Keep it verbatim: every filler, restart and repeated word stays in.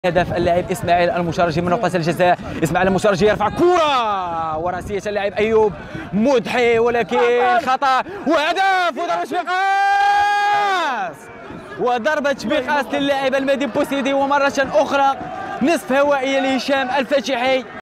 هدف اللاعب اسماعيل المشارجي من نقطة الجزاء. اسماعيل المشارجي يرفع كرة وراسية اللاعب أيوب مضحي، ولكن خطأ وهدف وضربة بقاس وضربة بقاس للاعب المدين بوسيدي، ومرة أخرى نصف هوائية لهشام الفاتحي.